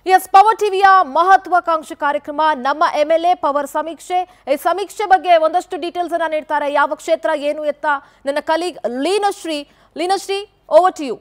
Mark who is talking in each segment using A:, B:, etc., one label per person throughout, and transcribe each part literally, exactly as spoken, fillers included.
A: S power ಟಿವಿಯ ಮಹತ್ವಾಕಾಂಕ್ಷಿ ಕಾರ್ಯಕ್ರಮ ನಮ್ಮ ಎಂಎಲ್ಎ ಪವರ್ ಸಮೀಕ್ಷೆ. ಈ ಸಮೀಕ್ಷೆ ಬಗ್ಗೆ ಒಂದಷ್ಟು ಡೀಟೇಲ್ಸ್ ಅನ್ನು ನೀಡ್ತಾರೆ ಯಾವ ಕ್ಷೇತ್ರ ಏನು ಎತ್ತ ನನ್ನ colleague Leenashree. Leenashree, over to you.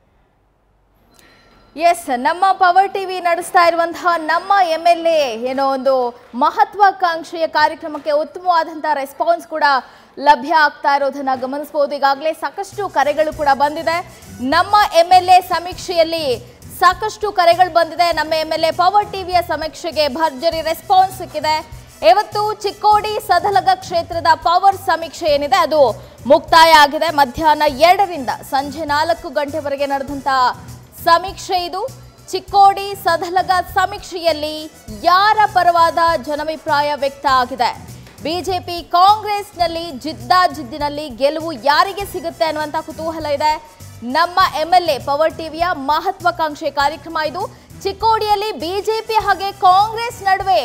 B: Yes, ನಮ್ಮ ಪವರ್ ಟಿವಿ ನಡೆಸ್ತಾ ಇರುವಂತಹ ನಮ್ಮ ಎಂಎಲ್ಎ ಏನೋ ಒಂದು ಮಹತ್ವಾಕಾಂಕ್ಷೆಯ ಕಾರ್ಯಕ್ರಮಕ್ಕೆ ಉತ್ತಮವಾದಂತಹ ರೆಸ್ಪಾನ್ಸ್ ಕೂಡ ಲಭ್ಯ ಆಗ್ತಾ ಇರೋದನ್ನ ಗಮನಿಸಬಹುದು. ಈಗಾಗಲೇ ಸಾಕಷ್ಟು ಕರೆಗಳು ಕೂಡ ಬಂದಿದೆ. ನಮ್ಮ ಎಂಎಲ್ಎ ಸಮೀಕ್ಷೆಯಲ್ಲಿ ಸಾಕಷ್ಟು ಕರೆಗಳು ಬಂದಿದೆ. ನಮ್ಮ ಎಂಎಲ್ಎ ಪವರ್ ಟಿವಿಯ ಸಮೀಕ್ಷೆಗೆ ಭರ್ಜರಿ ರೆಸ್ಪಾನ್ಸ್ ಸಿಕ್ಕಿದೆ. ಇವತ್ತು ಚಿಕ್ಕೋಡಿ ಸದಲಗ ಕ್ಷೇತ್ರದ ಪವರ್ ಸಮೀಕ್ಷೆ ಏನಿದೆ ಅದು ಮುಕ್ತಾಯ ಆಗಿದೆ. ಮಧ್ಯಾಹ್ನ ಎರಡರಿಂದ ಸಂಜೆ ನಾಲ್ಕು ಗಂಟೆವರೆಗೆ ನಡೆದಂತಹ ಸಮೀಕ್ಷೆ ಇದು. ಚಿಕ್ಕೋಡಿ ಸದಲಗ ಸಮೀಕ್ಷೆಯಲ್ಲಿ ಯಾರ ಪರವಾದ ಜನಾಭಿಪ್ರಾಯ ವ್ಯಕ್ತ ಆಗಿದೆ? ಬಿಜೆಪಿ ಕಾಂಗ್ರೆಸ್ನಲ್ಲಿ ಜಿದ್ದಾಜಿದ್ದಿನಲ್ಲಿ ಗೆಲುವು ಯಾರಿಗೆ ಸಿಗುತ್ತೆ ಅನ್ನುವಂಥ ಕುತೂಹಲ ಇದೆ. ನಮ್ಮ ಎಂಎಲ್ಎ ಪವರ್ ಟಿವಿಯ ಮಹತ್ವಾಕಾಂಕ್ಷೆ ಕಾರ್ಯಕ್ರಮ ಇದು. ಚಿಕ್ಕೋಡಿಯಲ್ಲಿ ಬಿಜೆಪಿ ಹಾಗೆ ಕಾಂಗ್ರೆಸ್ ನಡುವೆ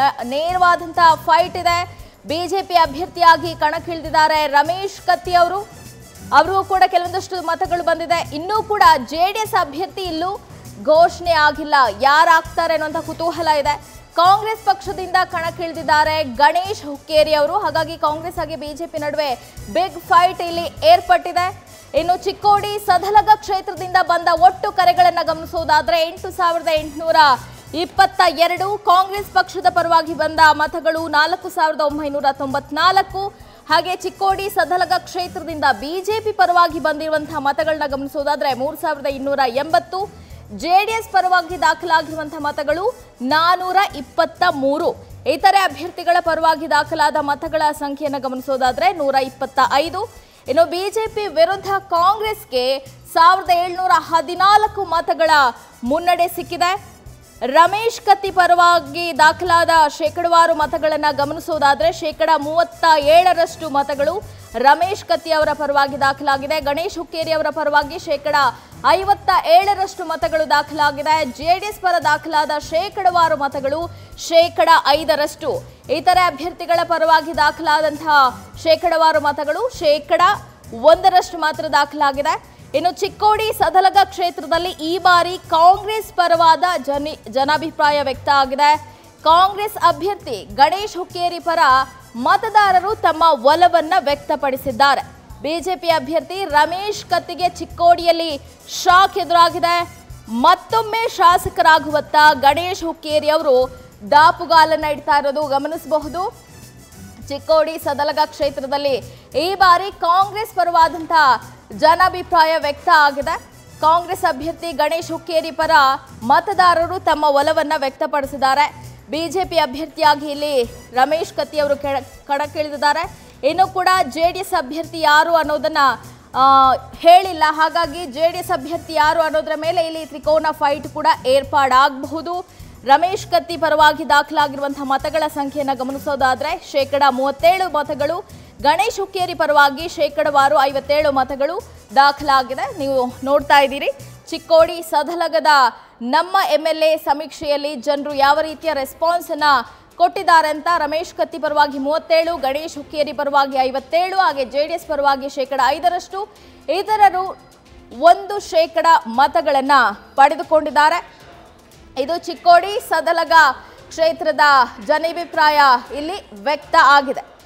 B: ನೇರವಾದಂತಹ ಫೈಟ್ ಇದೆ. ಬಿಜೆಪಿ ಅಭ್ಯರ್ಥಿಯಾಗಿ ಕಣಕ್ಕಿಳಿದಿದ್ದಾರೆ ರಮೇಶ್ ಕತ್ತಿ ಅವರು. ಅವರು ಕೂಡ ಕೆಲವೊಂದಷ್ಟು ಮತಗಳು ಬಂದಿದೆ. ಇನ್ನೂ ಕೂಡ ಜೆಡಿಎಸ್ ಅಭ್ಯರ್ಥಿ ಇಲ್ಲೂ ಘೋಷಣೆ ಆಗಿಲ್ಲ, ಯಾರಾಗ್ತಾರೆ ಅನ್ನುವಂಥ ಕುತೂಹಲ ಇದೆ. ಕಾಂಗ್ರೆಸ್ ಪಕ್ಷದಿಂದ ಕಣಕ್ಕಿಳಿದಿದ್ದಾರೆ ಗಣೇಶ್ ಹುಕ್ಕೇರಿ ಅವರು. ಹಾಗಾಗಿ ಕಾಂಗ್ರೆಸ್ ಹಾಗೆ ಬಿಜೆಪಿ ನಡುವೆ ಬಿಗ್ ಫೈಟ್ ಇಲ್ಲಿ ಏರ್ಪಟ್ಟಿದೆ. ಇನ್ನು ಚಿಕ್ಕೋಡಿ ಸದಲಗ ಕ್ಷೇತ್ರದಿಂದ ಬಂದ ಒಟ್ಟು ಕರೆಗಳನ್ನು ಗಮನಿಸುವುದಾದ್ರೆ ಎಂಟು ಸಾವಿರದ ಎಂಟುನೂರ ಇಪ್ಪತ್ತ ಎರಡು ಕಾಂಗ್ರೆಸ್ ಪಕ್ಷದ ಪರವಾಗಿ ಬಂದ ಮತಗಳು ನಾಲ್ಕು ಸಾವಿರದ ಒಂಬೈನೂರ ತೊಂಬತ್ನಾಲ್ಕು. ಹಾಗೆ ಚಿಕ್ಕೋಡಿ ಸದಲಗ ಕ್ಷೇತ್ರದಿಂದ ಬಿಜೆಪಿ ಪರವಾಗಿ ಬಂದಿರುವಂತಹ ಮತಗಳನ್ನ ಗಮನಿಸುವುದಾದ್ರೆ ಮೂರು ಸಾವಿರದ ಇನ್ನೂರ ಎಂಬತ್ತು. ಜೆಡಿಎಸ್ ಪರವಾಗಿ ದಾಖಲಾಗಿರುವಂತಹ ಮತಗಳು ನಾನೂರ ಇಪ್ಪತ್ತ ಮೂರು. ಇತರೆ ಅಭ್ಯರ್ಥಿಗಳ ಪರವಾಗಿ ದಾಖಲಾದ ಮತಗಳ ಸಂಖ್ಯೆಯನ್ನು ಗಮನಿಸುವುದಾದ್ರೆ ನೂರ ಇಪ್ಪತ್ತ ಐದು. ಇನ್ನು ಬಿಜೆಪಿ ವಿರುದ್ಧ ಕಾಂಗ್ರೆಸ್ಗೆ ಸಾವಿರದ ಏಳ್ನೂರ ಹದಿನಾಲ್ಕು ಮತಗಳ ಮುನ್ನಡೆ ಸಿಕ್ಕಿದೆ. ರಮೇಶ್ ಕತ್ತಿ ಪರವಾಗಿ ದಾಖಲಾದ ಶೇಕಡವಾರು ಮತಗಳನ್ನು ಗಮನಿಸುವುದಾದ್ರೆ ಶೇಕಡ ಮೂವತ್ತ ಏಳರಷ್ಟು ಮತಗಳು ರಮೇಶ್ ಕತ್ತಿ ಅವರ ಪರವಾಗಿ ದಾಖಲಾಗಿದೆ. ಗಣೇಶ್ ಹುಕ್ಕೇರಿ ಅವರ ಪರವಾಗಿ ಶೇಕಡ ಐವತ್ತ ಏಳರಷ್ಟು ಮತಗಳು ದಾಖಲಾಗಿದೆ. ಜೆಡಿಎಸ್ ಪರ ದಾಖಲಾದ ಶೇಕಡವಾರು ಮತಗಳು ಶೇಕಡ ಐದರಷ್ಟು. ಇತರೆ ಅಭ್ಯರ್ಥಿಗಳ ಪರವಾಗಿ ದಾಖಲಾದಂತಹ ಶೇಕಡವಾರು ಮತಗಳು ಶೇಕಡ ಒಂದರಷ್ಟು ಮಾತ್ರ ದಾಖಲಾಗಿದೆ. ಇನ್ನು ಚಿಕ್ಕೋಡಿ ಸದಲಗ ಕ್ಷೇತ್ರದಲ್ಲಿ ಈ ಬಾರಿ ಕಾಂಗ್ರೆಸ್ ಪರವಾದ ಜನಿ ಜನಾಭಿಪ್ರಾಯ ವ್ಯಕ್ತ ಆಗಿದೆ. ಕಾಂಗ್ರೆಸ್ ಅಭ್ಯರ್ಥಿ ಗಣೇಶ್ ಹುಕ್ಕೇರಿ ಪರ ಮತದಾರರು ತಮ್ಮ ಒಲವನ್ನ ವ್ಯಕ್ತಪಡಿಸಿದ್ದಾರೆ. ಬಿಜೆಪಿ ಅಭ್ಯರ್ಥಿ ರಮೇಶ್ ಕತ್ತಿಗೆ ಚಿಕ್ಕೋಡಿಯಲ್ಲಿ ಶಾಕ್ ಎದುರಾಗಿದೆ. ಮತ್ತೊಮ್ಮೆ ಶಾಸಕರಾಗುವತ್ತ ಗಣೇಶ್ ಹುಕ್ಕೇರಿ ಅವರು ದಾಪುಗಾಲನ್ನ ಇಡ್ತಾ ಇರೋದು ಗಮನಿಸಬಹುದು. ಚಿಕ್ಕೋಡಿ ಸದಲಗ ಕ್ಷೇತ್ರದಲ್ಲಿ ಈ ಬಾರಿ ಕಾಂಗ್ರೆಸ್ ಪರವಾದಂತಹ ಜನಾಭಿಪ್ರಾಯ ವ್ಯಕ್ತ ಆಗಿದೆ. ಕಾಂಗ್ರೆಸ್ ಅಭ್ಯರ್ಥಿ ಗಣೇಶ್ ಹುಕ್ಕೇರಿ ಪರ ಮತದಾರರು ತಮ್ಮ ಒಲವನ್ನ ವ್ಯಕ್ತಪಡಿಸಿದ್ದಾರೆ. ಬಿಜೆಪಿ ಅಭ್ಯರ್ಥಿಯಾಗಿ ಇಲ್ಲಿ ರಮೇಶ್ ಕತ್ತಿ ಅವರು ಕಣಕ್ಕಿಳಿದಿದ್ದಾರೆ. ಇನ್ನು ಕೂಡ ಜೆಡಿಎಸ್ ಅಭ್ಯರ್ಥಿ ಯಾರು ಅನ್ನೋದನ್ನ ಹೇಳಿಲ್ಲ. ಹಾಗಾಗಿ ಜೆಡಿಎಸ್ ಅಭ್ಯರ್ಥಿ ಯಾರು ಅನ್ನೋದ್ರ ಮೇಲೆ ಇಲ್ಲಿ ತ್ರಿಕೋನ ಫೈಟ್ ಕೂಡ ಏರ್ಪಾಡಾಗಬಹುದು. ರಮೇಶ್ ಕತ್ತಿ ಪರವಾಗಿ ದಾಖಲಾಗಿರುವಂತಹ ಮತಗಳ ಸಂಖ್ಯೆಯನ್ನು ಗಮನಿಸೋದಾದ್ರೆ ಶೇಕಡ ಮೂವತ್ತೇಳು ಮತಗಳು, ಗಣೇಶ್ ಹುಕ್ಕೇರಿ ಪರವಾಗಿ ಶೇಕಡವಾರು ಐವತ್ತೇಳು ಮತಗಳು ದಾಖಲಾಗಿದೆ. ನೀವು ನೋಡ್ತಾ ಇದ್ದೀರಿ ಚಿಕ್ಕೋಡಿ ಸದಲಗದ ನಮ್ಮ ಎಂಎಲ್ಎ ಸಮೀಕ್ಷೆಯಲ್ಲಿ ಜನರು ಯಾವ ರೀತಿಯ ರೆಸ್ಪಾನ್ಸ್ ಅನ್ನ ಕೊಟ್ಟಿದ್ದಾರೆ ಅಂತ. ರಮೇಶ್ ಕತ್ತಿ ಪರವಾಗಿ ಮೂವತ್ತೇಳು, ಗಣೇಶ್ ಹುಕ್ಕೇರಿ ಪರವಾಗಿ ಐವತ್ತೇಳು, ಹಾಗೆ ಜೆಡಿಎಸ್ ಪರವಾಗಿ ಶೇಕಡ ಐದರಷ್ಟು, ಇತರರು ಒಂದು ಶೇಕಡ ಮತಗಳನ್ನ ಪಡೆದುಕೊಂಡಿದ್ದಾರೆ. ಇದು ಚಿಕ್ಕೋಡಿ ಸದಲಗ ಕ್ಷೇತ್ರದ ಜನಾಭಿಪ್ರಾಯ ಇಲ್ಲಿ ವ್ಯಕ್ತ ಆಗಿದೆ.